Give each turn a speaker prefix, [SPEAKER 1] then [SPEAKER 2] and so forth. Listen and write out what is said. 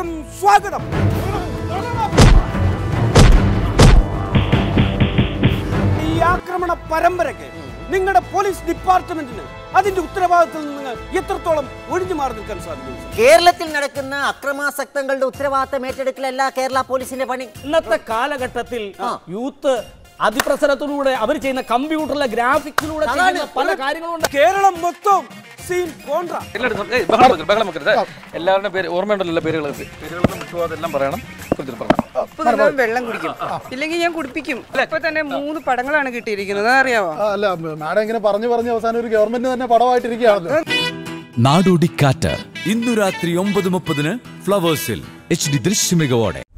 [SPEAKER 1] എല്ലാവർക്കും സ്വാഗതം. ഈ ആക്രമണ പരമ്പരയ്ക്ക് നിങ്ങളുടെ പോലീസ് ഡിപ്പാർട്ട്മെന്റിന് അതിന്റെ ഉത്തരവാദിത്തത്തിൽ നിന്ന് എത്രത്തോളം ഒഴിഞ്ഞു മാറി നിൽക്കാൻ സാധിക്കും?
[SPEAKER 2] കേരളത്തിൽ നടക്കുന്ന അക്രമാസക്തങ്ങളുടെ ഉത്തരവാദിത്തം ഏറ്റെടുക്കലല്ല കേരള പോലീസിന്റെ പണി.
[SPEAKER 3] ഇന്നത്തെ കാലഘട്ടത്തിൽ യൂത്ത് അതിപ്രസരത്തിലൂടെ അവർ ചെയ്യുന്ന കമ്പ്യൂട്ടറിലെ ഗ്രാഫിക്സിലൂടെ പല കാര്യങ്ങളുണ്ട്.
[SPEAKER 1] കേരളം മൊത്തം സീൻ കോൺട്ര.
[SPEAKER 4] എല്ലാവരുടെ പേര് ഓർമ്മയുണ്ടല്ലോ, പേരുകളെല്ലാം പറയണം.
[SPEAKER 5] വെള്ളം കുടിക്കും, ഇല്ലെങ്കിൽ ഞാൻ കുടിപ്പിക്കും. ഇപ്പൊ തന്നെ 3 പടങ്ങളാണ് കിട്ടിയിരിക്കുന്നത്, അറിയാവോ?
[SPEAKER 6] അല്ല മാഡം ഇങ്ങനെ പറഞ്ഞു അവസാനം ഒരു ഗവൺമെന്റ് തന്നെ പടമായിട്ടിരിക്കുകയാണല്ലോ.
[SPEAKER 7] നാടോടിക്കാറ്റ് ഇന്നു രാത്രി 9:30 ഫ്ലവേഴ്സിൽ HD ദൃശ്യമികവോടെ.